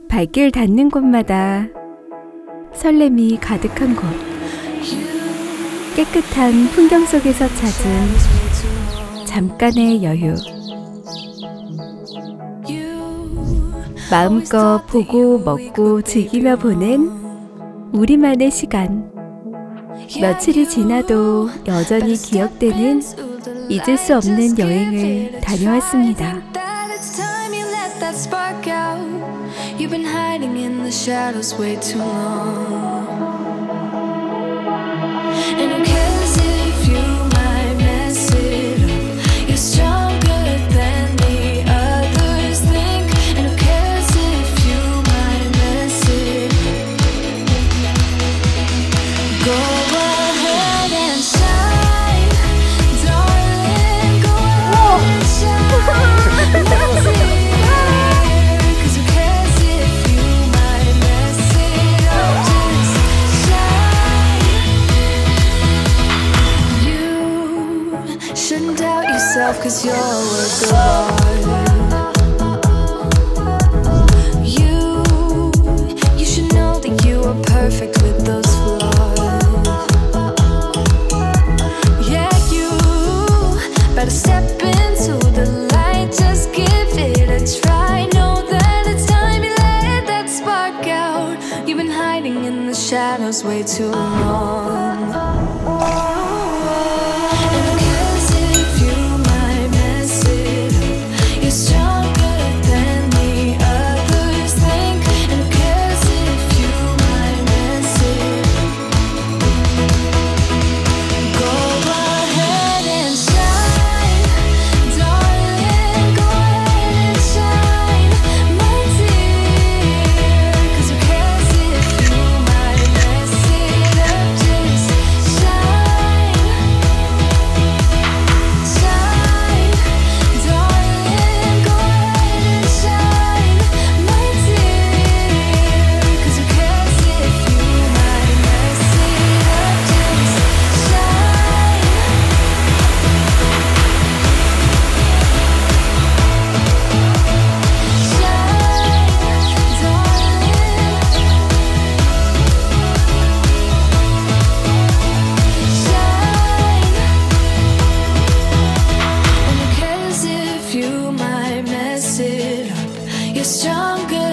발길 닿는 곳마다 설렘이 가득한 곳. 깨끗한 풍경 속에서 찾은 잠깐의 여유. 마음껏 보고 먹고 즐기며 보낸 우리만의 시간. 며칠이 지나도 여전히 기억되는 잊을 수 없는 여행을 다녀왔습니다. You've been hiding in the shadows way too long. And who cares if you might mess it up? You're stronger than the others think. And who cares if you might mess it up? Go ahead and shine, darling. Go ahead and shine. Let's see. Shouldn't doubt yourself, 'cause you're a work of art. You should know that you are perfect with those flaws. Yeah, you better step into the light, just give it a try. Know that it's time you let that spark out. You've been hiding in the shadows way too long. You're stronger